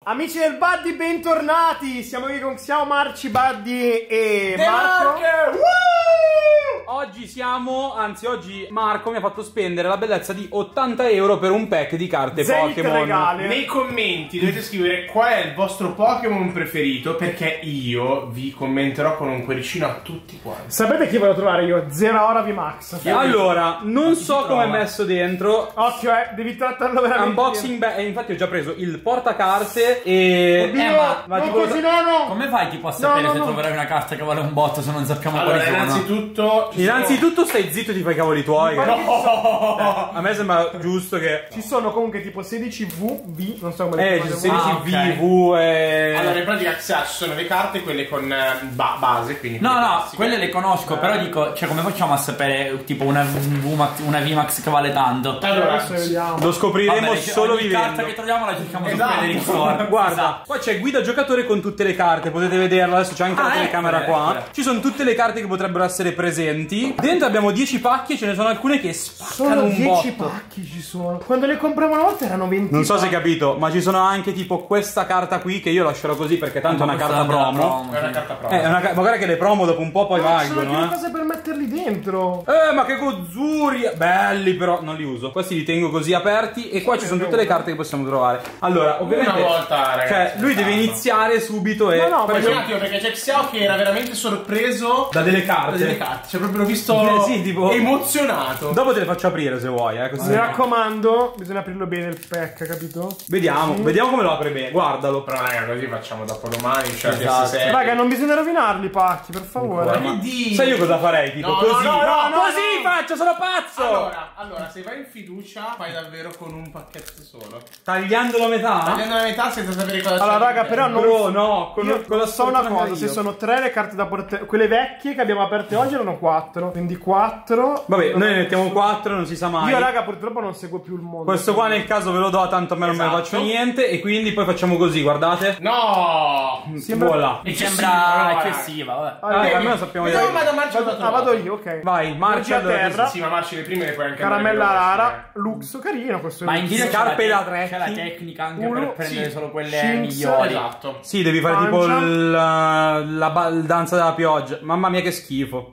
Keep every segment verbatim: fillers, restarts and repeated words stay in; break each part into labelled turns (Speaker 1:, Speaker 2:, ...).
Speaker 1: Amici del Buddy, bentornati! Siamo qui con Xiao, Marci, Buddy e
Speaker 2: De
Speaker 1: Marco.
Speaker 3: Oggi siamo, anzi oggi Marco mi ha fatto spendere la bellezza di ottanta euro per un pack di carte
Speaker 1: Zenith
Speaker 3: Pokémon.
Speaker 1: regale.
Speaker 2: Nei commenti dovete scrivere qual è il vostro Pokémon preferito, perché io vi commenterò con un cuoricino a tutti quanti.
Speaker 1: Sapete chi voglio trovare io? Zeraora VMAX.
Speaker 3: Allora, non so come è
Speaker 2: trova?
Speaker 3: messo dentro.
Speaker 1: Occhio, eh, devi trattarlo veramente.
Speaker 3: Unboxing bag, e infatti ho già preso il portacarte e...
Speaker 1: Oddio,
Speaker 3: eh, ma, ma
Speaker 1: non
Speaker 3: tipo...
Speaker 1: così, no, no.
Speaker 4: Come fai tipo a sapere
Speaker 1: no,
Speaker 4: se
Speaker 1: no.
Speaker 4: troverai una carta che vale un botto se non sappiamo
Speaker 2: Allora,
Speaker 4: quali sono?
Speaker 2: innanzitutto ci
Speaker 3: Innanzitutto stai zitto e ti fai i cavoli tuoi.
Speaker 1: Mi
Speaker 3: che-
Speaker 1: pare che
Speaker 2: sono-
Speaker 3: A me sembra giusto che...
Speaker 1: Ci sono comunque tipo sedici V, V, non so come le
Speaker 3: Eh,
Speaker 1: chiamate
Speaker 3: sedici
Speaker 1: voi.
Speaker 4: Ah, ok.
Speaker 3: V V e...
Speaker 2: Allora, in pratica ci sono le carte, quelle con eh, ba- base, quindi
Speaker 4: No,
Speaker 2: quelle
Speaker 4: no,
Speaker 2: classiche.
Speaker 4: quelle le conosco, però dico, cioè come facciamo a sapere tipo una VMAX, una VMAX che vale tanto?
Speaker 2: Allora,
Speaker 1: Adesso vediamo.
Speaker 3: Lo scopriremo
Speaker 4: Vabbè,
Speaker 3: solo
Speaker 4: ogni
Speaker 3: vivendo.
Speaker 4: carta che troviamo la cerchiamo
Speaker 2: Esatto.
Speaker 4: su Federic Store.
Speaker 3: Guarda, qua c'è guida giocatore con tutte le carte, potete vederla, adesso c'è anche
Speaker 4: Ah,
Speaker 3: la telecamera
Speaker 4: eccole,
Speaker 3: qua.
Speaker 4: eccole.
Speaker 3: Ci sono tutte le carte che potrebbero essere presenti. Dentro abbiamo dieci pacchi e ce ne sono alcune che spaccano
Speaker 1: Solo
Speaker 3: un
Speaker 1: dieci
Speaker 3: botto.
Speaker 1: pacchi ci sono. Quando le compriamo una volta erano venti.
Speaker 3: Non so se hai
Speaker 1: pacchi.
Speaker 3: capito, ma ci sono anche tipo questa carta qui che io lascerò così perché tanto è una carta promo.
Speaker 2: è una carta promo.
Speaker 3: Eh, è una ca- ma guarda che le promo dopo un po' poi
Speaker 1: Ma ci sono anche
Speaker 3: valgono,
Speaker 1: le
Speaker 3: eh.
Speaker 1: cose per metterli dentro.
Speaker 3: Eh, ma che gozzuri! Belli però, non li uso. Questi li tengo così aperti e qua ci sono tutte le carte che possiamo trovare. Allora, ovviamente...
Speaker 2: Una volta, ragazzi.
Speaker 3: Cioè, lui deve
Speaker 2: calma.
Speaker 3: iniziare subito e...
Speaker 1: No, no,
Speaker 2: Poi
Speaker 1: ma
Speaker 2: un attimo, perché c'è Xiao che era veramente sorpreso
Speaker 3: Da delle
Speaker 2: da
Speaker 3: carte.
Speaker 2: delle carte. Cioè, proprio l'ho visto
Speaker 3: Eh, sì, tipo-
Speaker 2: emozionato.
Speaker 3: Dopo te le faccio aprire se vuoi, eh, così.
Speaker 1: Mi raccomando, bisogna aprirlo bene il pack, capito?
Speaker 3: Vediamo, vediamo come lo apre bene. Guardalo.
Speaker 2: Però, raga, così facciamo dopo domani. Cioè,
Speaker 4: Esatto.
Speaker 2: che si segue.
Speaker 1: Raga, non bisogna rovinarli i pacchi, per favore.
Speaker 2: Ma che dici?
Speaker 3: Sai io cosa farei? Tipo
Speaker 2: No,
Speaker 3: così.
Speaker 2: no, no, no, no,
Speaker 3: così
Speaker 2: no.
Speaker 3: faccio, sono pazzo!
Speaker 2: Allora, allora, se vai in fiducia, vai davvero con un pacchetto solo.
Speaker 3: Tagliandolo a metà?
Speaker 2: Tagliando la metà senza sapere cosa c'è.
Speaker 1: Allora, raga,
Speaker 2: all'interno.
Speaker 1: però non-
Speaker 3: Bro, no, con,
Speaker 1: Io
Speaker 3: con la
Speaker 1: so una
Speaker 3: sfortuna
Speaker 1: cosa, se
Speaker 3: io.
Speaker 1: sono tre le carte da portare, quelle vecchie che abbiamo aperte oggi erano quattro, quindi quattro.
Speaker 3: Vabbè, noi ne mettiamo quattro, non si sa mai.
Speaker 1: Io raga purtroppo non seguo più il mondo.
Speaker 3: Questo qua nel caso ve lo do, tanto a me non me ne
Speaker 2: Esatto.
Speaker 3: faccio niente. E quindi poi facciamo così, guardate.
Speaker 2: No!
Speaker 1: Sembra-
Speaker 3: Voilà.
Speaker 4: Mi
Speaker 2: Eccessivo,
Speaker 4: sembra
Speaker 2: no,
Speaker 4: eccessiva, vabbè.
Speaker 1: Allora,
Speaker 3: Ah, almeno sappiamo
Speaker 2: Vediamo,
Speaker 3: vedere.
Speaker 2: ma da Marcio
Speaker 1: vado, ah, vado io, ok.
Speaker 3: Vai, marcia
Speaker 1: Magia
Speaker 3: allora.
Speaker 1: terra.
Speaker 2: Sì, ma Marci le prime le puoi anche
Speaker 1: Caramella
Speaker 2: andare veloci,
Speaker 1: rara, Lux, carino questo.
Speaker 4: Ma in
Speaker 1: Lux.
Speaker 4: giro c'è
Speaker 3: Scarpe
Speaker 4: la,
Speaker 3: da
Speaker 4: te-
Speaker 3: trekking.
Speaker 4: c'è la tecnica anche
Speaker 1: Uno,
Speaker 4: per prendere
Speaker 1: sì.
Speaker 4: solo quelle
Speaker 1: Shinx,
Speaker 4: migliori.
Speaker 2: Esatto.
Speaker 3: Sì, devi fare tipo
Speaker 1: Pancia.
Speaker 3: il- la, la ba- il danza della pioggia. Mamma mia che schifo.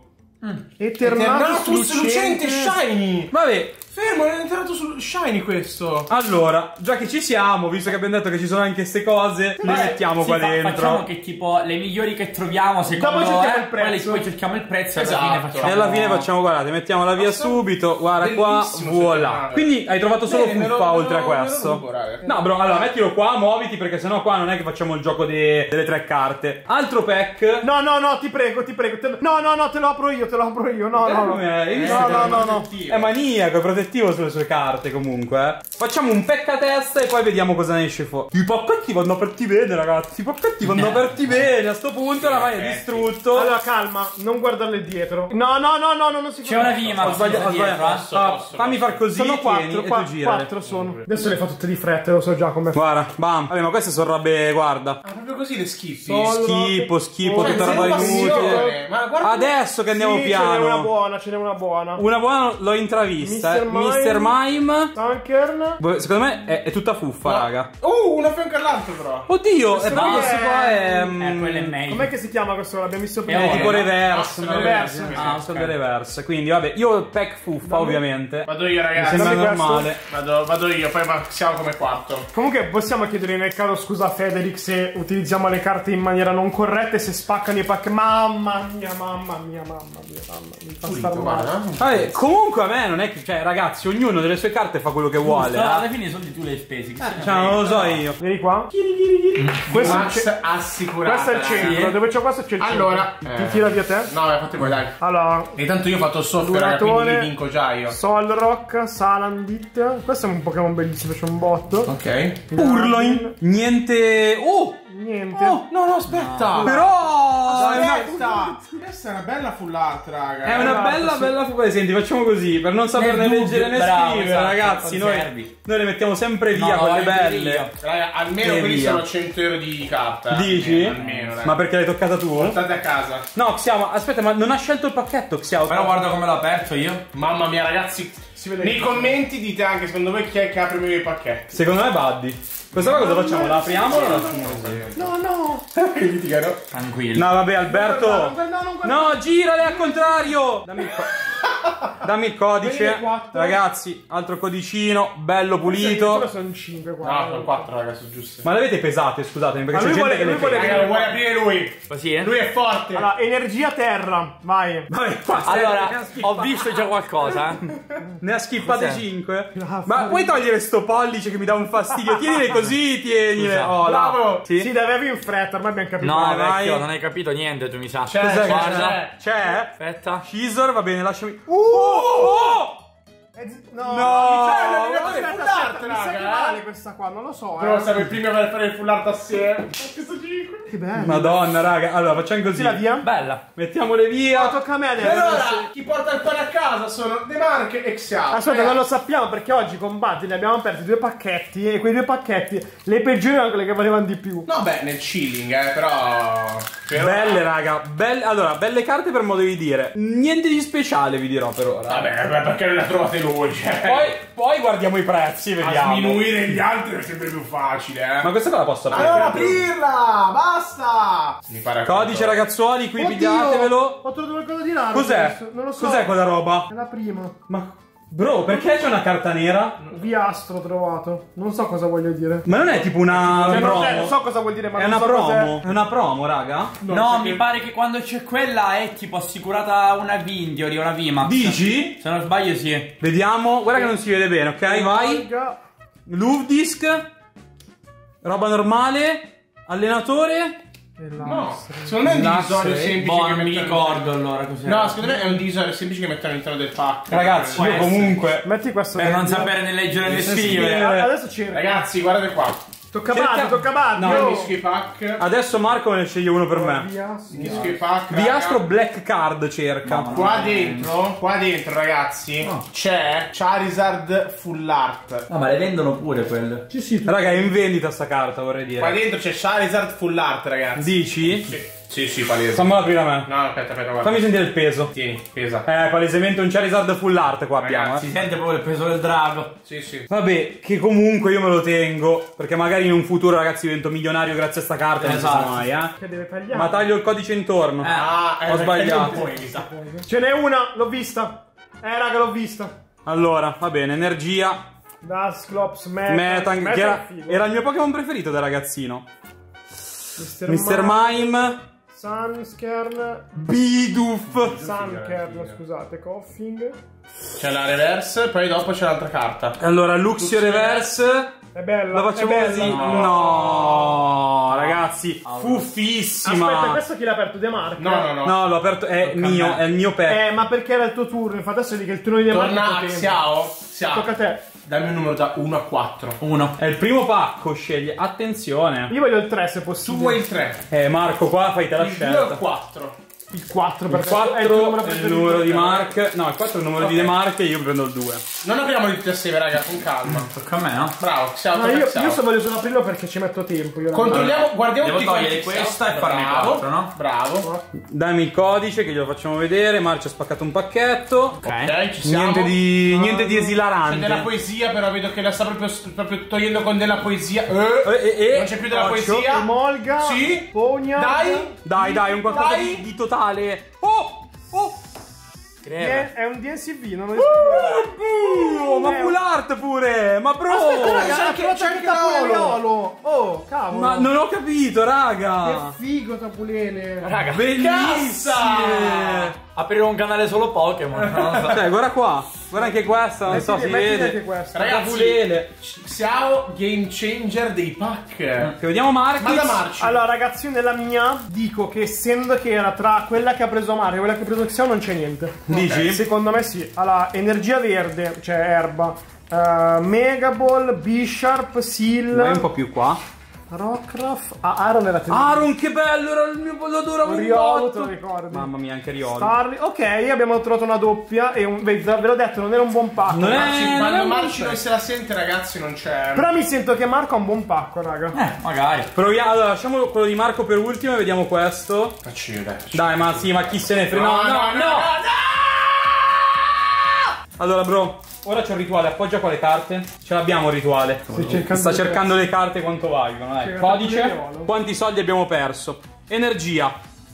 Speaker 1: Eternatus,
Speaker 2: Eternatus lucente shiny!
Speaker 3: Vabbè,
Speaker 2: Fermo, è entrato sul shiny questo.
Speaker 3: allora, già che ci siamo, visto che abbiamo detto che ci sono anche queste cose, le mettiamo
Speaker 4: Sì,
Speaker 3: qua
Speaker 4: fa-
Speaker 3: dentro.
Speaker 4: Facciamo che tipo le migliori che troviamo secondo
Speaker 1: Dopo cerchiamo
Speaker 4: eh,
Speaker 1: il prezzo.
Speaker 4: quelle poi cerchiamo il prezzo e alla
Speaker 2: Esatto.
Speaker 4: fine facciamo
Speaker 3: E alla fine facciamo, guardate, mettiamola via
Speaker 2: Basta.
Speaker 3: subito, guarda qua,
Speaker 2: Bellissimo,
Speaker 3: voilà.
Speaker 2: secondo me.
Speaker 3: Quindi hai trovato solo
Speaker 2: Bene, me lo-
Speaker 3: fuffa
Speaker 2: me
Speaker 3: oltre a
Speaker 2: lo- me lo
Speaker 3: questo.
Speaker 2: rubo, raga.
Speaker 3: No bro, allora mettilo qua, muoviti perché sennò qua non è che facciamo il gioco de- delle tre carte. Altro pack.
Speaker 1: No, no, no, ti prego, ti prego. te- No, no, no, te lo apro io, te lo apro io. No, no, no.
Speaker 3: Come hai visto?
Speaker 1: No, no, no, no.
Speaker 3: È maniaco, è protettivo sulle sue carte comunque. eh. Facciamo un pack a testa e poi vediamo cosa ne esce fuori. I pacchetti vanno aperti bene, ragazzi. I pacchetti vanno aperti bene. A sto punto oramai è distrutto.
Speaker 1: Allora, calma, non guardarle dietro. No, no, no, no, no, non si
Speaker 4: C'è una
Speaker 1: fa.
Speaker 4: vima,
Speaker 3: Ho sbagliato, ho sbagliato.
Speaker 2: Posso,
Speaker 3: Ah,
Speaker 2: posso,
Speaker 3: fammi
Speaker 2: posso.
Speaker 3: far così.
Speaker 1: Sono
Speaker 3: tieni,
Speaker 1: quattro,
Speaker 3: e
Speaker 1: qua-
Speaker 3: tu girale.
Speaker 1: quattro sono. Adesso le fa tutte di fretta, lo so già come fa.
Speaker 3: Guarda, bam. Vabbè, ma queste sono robe, guarda.
Speaker 2: Ah, proprio così le schippi.
Speaker 1: So-
Speaker 3: Schifo, schifo,
Speaker 1: Cioè,
Speaker 3: tutta
Speaker 1: zero
Speaker 3: roba
Speaker 1: passione.
Speaker 3: inutile.
Speaker 2: Ma guarda,
Speaker 3: Adesso che andiamo
Speaker 1: Sì, ce n'è una
Speaker 3: piano.
Speaker 1: buona, ce n'è una buona.
Speaker 3: Una buona l'ho intravista. eh.
Speaker 1: mister
Speaker 3: mister Mime.
Speaker 1: Tankern.
Speaker 3: Boh, secondo me è, è tutta fuffa, raga.
Speaker 2: Uh, uno fianco all'altro però.
Speaker 3: Oddio, e
Speaker 1: Questo
Speaker 3: poi
Speaker 1: qui
Speaker 3: questo
Speaker 1: è-
Speaker 3: qua è.
Speaker 4: Eh,
Speaker 3: mm,
Speaker 4: quello è meglio.
Speaker 1: Com'è che si chiama questo? L'abbiamo visto
Speaker 4: È
Speaker 1: prima.
Speaker 4: oro.
Speaker 3: tipo
Speaker 4: no?
Speaker 3: reverse.
Speaker 2: Ah,
Speaker 3: no?
Speaker 1: reverse.
Speaker 3: Ah,
Speaker 4: Ah,
Speaker 3: sono
Speaker 4: ok.
Speaker 3: le reverse. Quindi, vabbè, io pack fuffa, ovviamente.
Speaker 2: Vado io,
Speaker 3: Mi
Speaker 2: ragazzi.
Speaker 3: sembra
Speaker 1: Dammi questo.
Speaker 3: normale.
Speaker 2: Vado, vado io, poi va- siamo come quarto.
Speaker 1: Comunque possiamo chiedere nel caso scusa a Federic se utilizziamo le carte in maniera non corretta e se spaccano i pack. Mamma mia, mamma mia, mamma mia, mamma mia. Mi fa
Speaker 2: Pulito,
Speaker 1: star male.
Speaker 2: guarda.
Speaker 3: Vabbè, comunque a me non è che. Cioè, ragazzi, ognuno delle sue carte fa quello che vuole.
Speaker 4: Giusto, alla
Speaker 3: eh.
Speaker 4: fine i soldi tu li hai spesi. che se ne
Speaker 3: Cioè, non lo so
Speaker 4: frega.
Speaker 3: io.
Speaker 1: Vieni qua. Questo, è il ce-
Speaker 2: Max assicurata.
Speaker 1: questo è il centro.
Speaker 2: Sì.
Speaker 1: Dove c'è questo c'è il centro.
Speaker 2: Allora,
Speaker 1: Ti
Speaker 2: eh.
Speaker 1: tira via te?
Speaker 2: No, vai, fate voi, dai.
Speaker 1: Allora,
Speaker 2: E intanto io ho fatto il software, raga, quindi
Speaker 1: Duratore.
Speaker 2: li vinco già io.
Speaker 1: Solrock, Salandit. Questo è un Pokémon bellissimo, c'è un botto.
Speaker 2: Ok.
Speaker 3: Urloin. Niente. Oh!
Speaker 1: Niente.
Speaker 2: Oh, no, no, aspetta.
Speaker 3: Però. È una,
Speaker 2: Aspetta. Questa è una bella full art, raga.
Speaker 3: è una
Speaker 1: Esatto,
Speaker 3: bella,
Speaker 1: sì.
Speaker 3: bella fuga. Senti, facciamo così. Per non saperne
Speaker 4: Nel dubbio,
Speaker 3: leggere né
Speaker 4: bravo,
Speaker 3: scrivere,
Speaker 4: esatto,
Speaker 3: ragazzi. Noi,
Speaker 4: conservi.
Speaker 3: noi le mettiamo sempre via,
Speaker 4: No,
Speaker 3: quelle
Speaker 4: no,
Speaker 3: belle.
Speaker 4: io.
Speaker 2: Raga, almeno
Speaker 3: E
Speaker 2: quelli
Speaker 3: via.
Speaker 2: sono cento euro di carta. eh.
Speaker 3: Dici?
Speaker 2: Almeno, almeno, raga.
Speaker 3: Ma perché l'hai toccata tu?
Speaker 2: Portate a casa.
Speaker 3: No, Xiao, ma aspetta, ma non ha scelto il pacchetto, Xiao.
Speaker 4: Però guarda come l'ho aperto io.
Speaker 2: Mamma mia, ragazzi.
Speaker 1: si vede
Speaker 2: Nei
Speaker 1: che-
Speaker 2: commenti dite anche secondo voi chi è che apre meglio i pacchetti.
Speaker 3: Secondo me Buddy. Questa qua cosa facciamo? La apriamo o la lasciamo così?
Speaker 1: No, no.
Speaker 2: Litigano.
Speaker 4: Tranquillo.
Speaker 3: No, vabbè, Alberto.
Speaker 1: Non guarda- non guarda-
Speaker 3: No, girale al contrario. Dammi il, co- Dammi il codice.
Speaker 1: Quelle quattro.
Speaker 3: Ragazzi, altro codicino, bello
Speaker 1: Addirittura
Speaker 3: pulito.
Speaker 1: sono cinque qua.
Speaker 2: No, sono quattro ragazzi, giusto.
Speaker 3: Ma le avete pesate, scusatemi, perché
Speaker 1: Ma
Speaker 3: c'è
Speaker 1: lui
Speaker 3: gente
Speaker 1: vuole-
Speaker 3: che le
Speaker 1: lui vuole-
Speaker 3: pesa.
Speaker 2: Raga, lo vuole aprire lui.
Speaker 4: Così, eh?
Speaker 2: Lui è forte.
Speaker 1: Allora, energia terra, vai.
Speaker 3: Vabbè, qua stai-
Speaker 4: Allora,
Speaker 3: ne ha
Speaker 4: ho
Speaker 3: schippate-
Speaker 4: visto già qualcosa. eh.
Speaker 3: Ne ha schippate
Speaker 4: Cos'è?
Speaker 3: cinque.
Speaker 1: Ah,
Speaker 3: Ma
Speaker 1: fuori.
Speaker 3: puoi togliere sto pollice che mi dà un fastidio? Tienile così, tienile.
Speaker 4: Scusa.
Speaker 3: Oh, là.
Speaker 2: Bravo.
Speaker 3: Sì.
Speaker 1: Sì, dai, avevi in fretta, ormai abbiamo capito.
Speaker 4: No,
Speaker 3: Vai, vai.
Speaker 4: vecchio, non hai capito niente, tu mi sa.
Speaker 2: C'è,
Speaker 3: Cos'è che
Speaker 4: Guarda.
Speaker 2: c'è.
Speaker 3: C'è?
Speaker 4: Aspetta.
Speaker 3: Scissor, va bene, lasciami. Uh! Oh!
Speaker 1: Eh, No,
Speaker 3: No.
Speaker 1: mi sa-
Speaker 2: no,
Speaker 1: aspetta,
Speaker 2: no,
Speaker 1: aspetta,
Speaker 2: full
Speaker 1: aspetta,
Speaker 2: art,
Speaker 1: mi sa che
Speaker 2: raga.
Speaker 1: vale questa qua, non lo so.
Speaker 2: Però
Speaker 1: Eh.
Speaker 2: siamo i primi a fare il full art assieme. Questo cinque.
Speaker 1: Che bello.
Speaker 3: Madonna, raga. Allora, facciamo così.
Speaker 1: Sì, la via?
Speaker 4: Bella.
Speaker 3: Mettiamole
Speaker 1: Ah,
Speaker 3: via.
Speaker 1: tocca a me
Speaker 2: E
Speaker 1: adesso.
Speaker 2: allora, chi porta il pane a casa sono De Marche e Xiao.
Speaker 1: Aspetta, non lo sappiamo perché oggi con Buddy ne abbiamo aperti due pacchetti e quei due pacchetti le peggiori erano quelle che valevano di più.
Speaker 2: No, beh, nel chilling, eh, però... però-
Speaker 3: Belle, raga. Belle, allora, belle carte per modo di dire. Niente di speciale, vi dirò per ora.
Speaker 2: Vabbè, beh, perché non le ha trovate lui, cioè...
Speaker 3: Poi, poi guardiamo i prezzi,
Speaker 2: a
Speaker 3: vediamo.
Speaker 2: sminuire gli altri è sempre più facile, eh.
Speaker 3: Ma questa qua la posso aprire?
Speaker 2: Allora aprirla! Basta! Mi pare
Speaker 3: Codice, ragazzuoli, qui
Speaker 1: Oddio,
Speaker 3: pigliatevelo.
Speaker 1: ho trovato qualcosa di raro.
Speaker 3: Cos'è?
Speaker 1: adesso, Non lo so.
Speaker 3: Cos'è quella roba?
Speaker 1: È la prima.
Speaker 3: Ma bro, perché c'è una carta nera?
Speaker 1: Viastro ho trovato. Non so cosa voglio dire.
Speaker 3: Ma non è tipo una
Speaker 1: Cioè, non,
Speaker 3: promo?
Speaker 1: cioè, non so cosa vuol dire, ma
Speaker 3: È
Speaker 1: non
Speaker 3: una
Speaker 1: so cos'è.
Speaker 3: promo? È una promo, raga?
Speaker 4: No, mi pare che quando c'è quella è tipo assicurata una Vindiori o una VMAX.
Speaker 3: Dici?
Speaker 4: Se non sbaglio sì.
Speaker 3: Vediamo, guarda che non si vede bene, ok? Vai.
Speaker 1: Raga,
Speaker 3: Luftdisk. Roba normale. Allenatore.
Speaker 1: e
Speaker 2: No,
Speaker 1: l'astro.
Speaker 2: secondo me è un
Speaker 3: L'asse.
Speaker 2: divisorio semplice
Speaker 4: Boh,
Speaker 2: che
Speaker 4: non mi
Speaker 2: mettono-
Speaker 4: ricordo allora cos'è.
Speaker 2: No, secondo me è un divisorio semplice che mettono all'interno del pack.
Speaker 3: Ragazzi,
Speaker 4: Può
Speaker 3: io
Speaker 4: essere.
Speaker 3: comunque...
Speaker 1: Metti questo.
Speaker 4: Per non
Speaker 1: dentro.
Speaker 4: sapere né leggere né
Speaker 3: Ne
Speaker 4: scrivere.
Speaker 3: scrivere.
Speaker 1: Adesso cerca.
Speaker 2: Ragazzi, guardate qua.
Speaker 1: Tocca a
Speaker 3: cerca-
Speaker 1: Buddy, tocca a Buddy.
Speaker 3: No,
Speaker 1: oh.
Speaker 2: Mischi pack.
Speaker 3: Adesso Marco ne sceglie uno per me.
Speaker 1: Viastro.
Speaker 2: Mischi pack.
Speaker 3: Viastro
Speaker 2: raga.
Speaker 3: Black Card cerca.
Speaker 4: No,
Speaker 2: Qua dentro, qua dentro, ragazzi, c'è Charizard Full Art.
Speaker 4: No, ma le vendono pure quelle.
Speaker 1: Sì, sì.
Speaker 3: Raga, è in vendita sta carta, vorrei
Speaker 2: Qua
Speaker 3: dire.
Speaker 2: dentro c'è Charizard Full Art, ragazzi.
Speaker 3: Dici?
Speaker 2: Sì, sì, sì, palese.
Speaker 3: Fammela aprire a me.
Speaker 2: No, aspetta, aspetta, guarda.
Speaker 3: Fammi sentire il peso.
Speaker 2: Tieni, pesa.
Speaker 3: Eh, palesemente un Charizard full art qua abbiamo,
Speaker 2: Ragazzi,
Speaker 3: eh.
Speaker 4: Si sente proprio il peso del drago.
Speaker 2: Sì, sì.
Speaker 3: Vabbè, che comunque io me lo tengo. Perché magari in un futuro, ragazzi, divento milionario grazie a sta carta. Non si
Speaker 4: Esatto.
Speaker 3: sa mai, eh.
Speaker 1: Che deve tagliare.
Speaker 3: Ma taglio il codice intorno.
Speaker 4: Eh.
Speaker 2: Ah,
Speaker 3: Ho sbagliato.
Speaker 2: non puoi, mi sa.
Speaker 1: Ce n'è una, l'ho vista. Eh, raga, l'ho vista.
Speaker 3: Allora, va bene, energia.
Speaker 1: Dusclops, Metan.
Speaker 3: Metang, che era,
Speaker 1: figo.
Speaker 3: era il mio Pokémon preferito da ragazzino.
Speaker 1: Mister
Speaker 3: mister Mime.
Speaker 1: Sunkern.
Speaker 3: Bidoof.
Speaker 1: Sunkern, scusate, Coughing.
Speaker 2: C'è la reverse, poi dopo c'è l'altra carta.
Speaker 3: Allora, Luxio Reverse.
Speaker 1: È bella.
Speaker 3: La facciamo
Speaker 1: è bella.
Speaker 3: così?
Speaker 2: No.
Speaker 3: No, ragazzi,
Speaker 4: Aspetta,
Speaker 3: fuffissima.
Speaker 1: Aspetta, questo chi l'ha aperto? De Marco?
Speaker 2: No, no, no.
Speaker 3: No, l'ho aperto, è
Speaker 4: Tocca a
Speaker 3: mio,
Speaker 4: me.
Speaker 3: è il mio pack.
Speaker 1: Eh, ma perché era il tuo turno? Infatti adesso lì che il turno di De Marco.
Speaker 2: Torna a
Speaker 1: potente.
Speaker 2: Xiao. Xiao.
Speaker 1: Tocca a te.
Speaker 2: Dammi un numero da uno a quattro.
Speaker 4: Uno.
Speaker 3: È il primo pacco, scegli. Attenzione.
Speaker 1: Io voglio il tre se
Speaker 2: Tu
Speaker 1: possibile.
Speaker 2: vuoi il tre.
Speaker 3: Eh, Marco, qua fai te la
Speaker 2: Il due o il
Speaker 3: scelta.
Speaker 2: quattro.
Speaker 1: Il quattro
Speaker 3: Il
Speaker 1: perché
Speaker 3: quattro
Speaker 1: è il tuo numero
Speaker 3: è il
Speaker 1: preferito.
Speaker 3: numero di Mark. No, il quattro è il numero di
Speaker 2: Ok.
Speaker 3: De Mark e io prendo il due.
Speaker 2: Non apriamoli tutti assieme, raga, con calma.
Speaker 4: Tocca a me, no?
Speaker 2: Bravo, Xiao,
Speaker 1: No,
Speaker 2: tocca a
Speaker 1: io,
Speaker 2: Xiao.
Speaker 1: io so voglio solo aprirlo perché ci metto tempo. Io
Speaker 2: Controlliamo, guardiamo
Speaker 4: Devo
Speaker 2: tutti quanti
Speaker 4: togliere
Speaker 2: Xiao.
Speaker 4: questa e farne
Speaker 2: Bravo,
Speaker 4: quattro, no?
Speaker 2: Bravo.
Speaker 3: Dammi il codice che glielo facciamo vedere. Marcio ha spaccato un pacchetto.
Speaker 2: Ok, ci siamo.
Speaker 3: Niente di, niente di
Speaker 2: C'è
Speaker 3: esilarante.
Speaker 2: della poesia, però vedo che la sta proprio, proprio togliendo con della poesia. Eh,
Speaker 3: Eh, eh, eh.
Speaker 2: non c'è più della
Speaker 3: Occhio.
Speaker 2: poesia.
Speaker 1: Molga.
Speaker 2: Sì.
Speaker 1: Pogna.
Speaker 2: Dai.
Speaker 3: Dai, dai, un qualcosa
Speaker 2: Dai.
Speaker 3: di, di totale. Oh! Oh!
Speaker 1: È, è un D N C V, non lo riesco a spiegare.
Speaker 3: Oh, ma
Speaker 1: Eh,
Speaker 3: full art pure! Ma bro!
Speaker 1: Aspetta, raga,
Speaker 2: c'è
Speaker 1: ha
Speaker 2: anche-
Speaker 1: trovato
Speaker 2: c'è
Speaker 1: anche
Speaker 2: anche
Speaker 1: Tapulele
Speaker 2: Olo.
Speaker 1: Olo. Oh, cavolo.
Speaker 3: Ma non ho capito,
Speaker 1: Che
Speaker 3: raga!
Speaker 1: figo Tapulele.
Speaker 4: Raga,
Speaker 3: Bellissime!
Speaker 4: aprire un canale solo Pokémon. Non lo so.
Speaker 3: Cioè, guarda qua. Guarda anche questa, non so
Speaker 1: Metti-
Speaker 3: si
Speaker 1: metti
Speaker 3: vede.
Speaker 1: anche questo.
Speaker 2: Ragazzi,
Speaker 3: Tapulele.
Speaker 2: Xiao game changer dei pack.
Speaker 3: Che vediamo Marchi.
Speaker 2: Ma da Marci.
Speaker 1: Allora, ragazzi, io nella mia dico che essendo che era tra quella che ha preso Mario e quella che ha preso Xiao non c'è niente.
Speaker 3: Dici?
Speaker 1: Secondo me sì. Allora, energia verde, cioè erba. Uh, Mega Ball, Bisharp,
Speaker 3: Vai un
Speaker 1: Seal,
Speaker 3: po' più qua.
Speaker 1: Rockruff. Ah, Aaron era tenere.
Speaker 3: Aaron, che bello, era il mio lo adoravo un
Speaker 1: Riolo, te lo
Speaker 3: botto.
Speaker 1: ricordi?
Speaker 3: Mamma mia, anche Riolo.
Speaker 1: Starly. Ok, abbiamo trovato una doppia e un, ve ve l'ho detto, non era un buon pacco.
Speaker 3: Non è-
Speaker 2: Marci,
Speaker 3: non è
Speaker 2: quando
Speaker 3: un
Speaker 2: Marci
Speaker 3: buon
Speaker 2: non se la sente, ragazzi, non c'è.
Speaker 1: Però mi sento che Marco ha un buon pacco, raga.
Speaker 4: Eh, magari.
Speaker 3: Proviamo, allora, lasciamo quello di Marco per ultimo e vediamo questo.
Speaker 2: Facci vedere.
Speaker 3: Dai, ma sì, ma chi se ne frega? No, no, no. Allora, bro, ora c'è il rituale, appoggia qua le carte. Ce l'abbiamo il rituale.
Speaker 1: cercando
Speaker 3: Sta
Speaker 1: le
Speaker 3: cercando le carte quanto valgono. Dai.
Speaker 1: C'è
Speaker 3: Codice.
Speaker 1: Gabriolo.
Speaker 3: Quanti soldi abbiamo perso? Energia.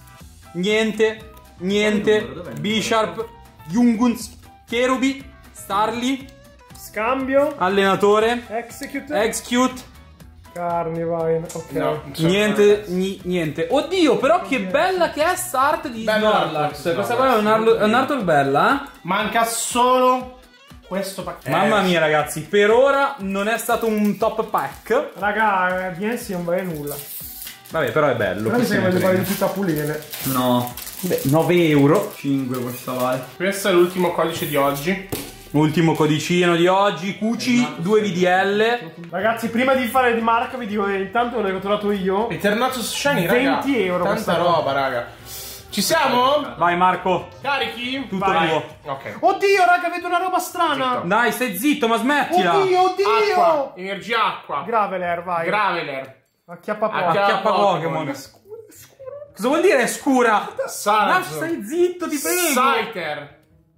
Speaker 3: Niente. Niente. Bisharp. Junguns. Cherubi. Starly.
Speaker 1: Scambio.
Speaker 3: Allenatore.
Speaker 1: Execute.
Speaker 3: Execute.
Speaker 1: Carnivine. Ok.
Speaker 2: No, insomma,
Speaker 3: Niente,
Speaker 2: ragazzi.
Speaker 3: ni- niente. Oddio, però che bella che è sta arte di
Speaker 2: Bello
Speaker 3: Snorlax.
Speaker 2: Snorlax,
Speaker 3: Questa qua è un Arlo- è un'arte bella, eh?
Speaker 2: Manca solo questo pacchetto.
Speaker 3: Mamma mia, ragazzi, per ora non è stato un top pack.
Speaker 1: Raga, D S non vale nulla.
Speaker 3: Vabbè, però è bello.
Speaker 1: Però
Speaker 3: chi
Speaker 1: mi
Speaker 3: se
Speaker 1: sembra
Speaker 3: ne
Speaker 1: di fare di
Speaker 3: frega.
Speaker 1: tutta pulire.
Speaker 4: No.
Speaker 3: Beh, nove euro.
Speaker 4: cinque questa vale.
Speaker 2: Questo è l'ultimo codice di oggi.
Speaker 3: Ultimo codicino di oggi. Cuci, due V D L.
Speaker 1: Ragazzi, prima di fare il marca vi dico che intanto l'ho trovato io.
Speaker 2: Eternatus Shiny, raga.
Speaker 1: venti euro
Speaker 2: Tanta
Speaker 1: questa
Speaker 2: roba, raga. Ci siamo?
Speaker 3: Vai, Marco.
Speaker 2: Carichi?
Speaker 3: Tutto
Speaker 1: Vai.
Speaker 3: tuo.
Speaker 2: Ok.
Speaker 1: Oddio, raga, vedo una roba strana.
Speaker 2: Zitto.
Speaker 3: Dai, stai zitto, ma smettila.
Speaker 1: Oddio, oddio.
Speaker 2: Acqua. Energia acqua.
Speaker 1: Graveler, vai.
Speaker 2: Graveler.
Speaker 1: Acchiappa poco.
Speaker 2: Acchiappa-
Speaker 3: Acchiappa
Speaker 2: Pokémon.
Speaker 3: Pokémon. Cosa vuol dire scura? No,
Speaker 2: Salazzo.
Speaker 3: stai zitto, ti prego.
Speaker 2: Scyther.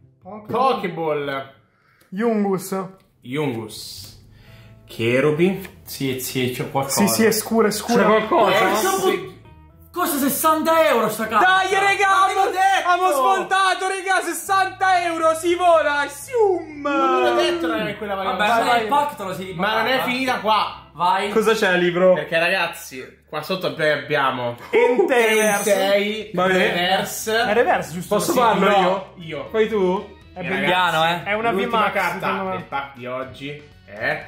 Speaker 2: Pokéball.
Speaker 1: Yungus.
Speaker 2: Yungus. Cherubi.
Speaker 4: Sì, sì, c'è qualcosa.
Speaker 1: Sì, sì, è scura, è scura.
Speaker 3: C'è qualcosa?
Speaker 2: Ex-
Speaker 4: Costa sessanta euro sta cazzo.
Speaker 3: Dai, regà,
Speaker 4: Ma te l'ho detto!
Speaker 3: abbiamo svoltato, regà, sessanta euro, si vola, sium.
Speaker 2: Non l'ho detto, non è quella
Speaker 4: Vabbè,
Speaker 2: variante.
Speaker 4: ma il pack te lo si
Speaker 2: Ma non è finita qua.
Speaker 4: Vai.
Speaker 3: Cosa c'è, libro?
Speaker 2: Perché ragazzi, qua sotto poi abbiamo
Speaker 1: Enteverse.
Speaker 2: Entei,
Speaker 3: Va bene.
Speaker 1: È
Speaker 2: Reverse.
Speaker 1: reverse, giusto?
Speaker 3: Posso
Speaker 1: Sì.
Speaker 3: farlo
Speaker 2: No,
Speaker 3: io?
Speaker 2: io.
Speaker 3: Fai tu?
Speaker 1: È
Speaker 2: E
Speaker 1: bellissimo.
Speaker 4: Piano, eh.
Speaker 1: È una
Speaker 2: L'ultima
Speaker 1: V-Max,
Speaker 2: carta
Speaker 1: secondo me.
Speaker 2: del pack di oggi è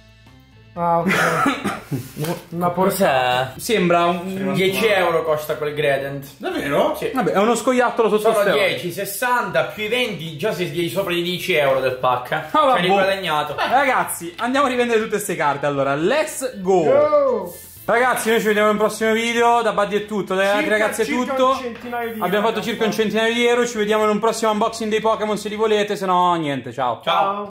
Speaker 1: Ah, ok. Una porca.
Speaker 4: Cos'è?
Speaker 3: Sembra un...
Speaker 4: dieci euro costa quel Gradient.
Speaker 2: davvero?
Speaker 4: Sì.
Speaker 3: Vabbè, è uno scoiattolo sotto
Speaker 4: Sono
Speaker 3: ste ore.
Speaker 4: dieci, sessanta più i venti, già sei di sopra di dieci euro del pack. Eh.
Speaker 3: Ah,
Speaker 4: Ci hai
Speaker 3: vabbè.
Speaker 4: riguadagnato.
Speaker 3: Ragazzi, andiamo a rivendere tutte queste carte. Allora, let's go.
Speaker 1: Oh.
Speaker 3: Ragazzi, noi ci vediamo in un prossimo video. Da Buddy è tutto, dai altri
Speaker 1: Circa-
Speaker 3: ragazzi è
Speaker 1: circa
Speaker 3: tutto.
Speaker 1: un centinaio di
Speaker 3: Abbiamo
Speaker 1: euro.
Speaker 3: fatto circa un centinaio di euro. Ci vediamo in un prossimo unboxing dei Pokémon se li volete. Se no, niente, ciao.
Speaker 1: Ciao.